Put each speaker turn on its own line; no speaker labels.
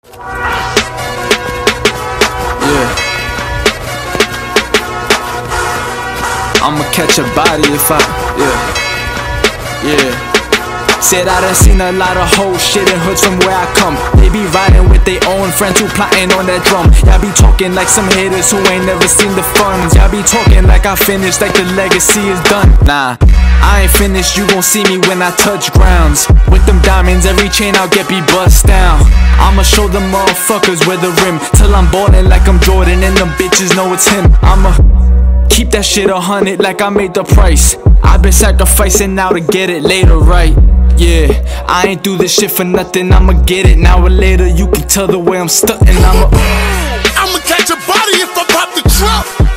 Yeah, I'ma catch a body if I, yeah. Said I done seen a lot of whole shit in hoods from where I come. They be riding with their own friends who plotting on that drum. Y'all be talking like some haters who ain't never seen the funds. Y'all be talking like I finished, like the legacy is done. Nah, I ain't finished, you gon' see me when I touch grounds. With them diamonds, every chain I'll get be bust down. I'ma show them motherfuckers where the rim, till I'm ballin' like I'm Jordan and them bitches know it's him. I'ma keep that shit 100 like I made the price. I've been sacrificing now to get it later, right? Yeah, I ain't do this shit for nothing, I'ma get it now or later. You can tell the way I'm stuntin', I'ma
catch a body if I pop the trunk.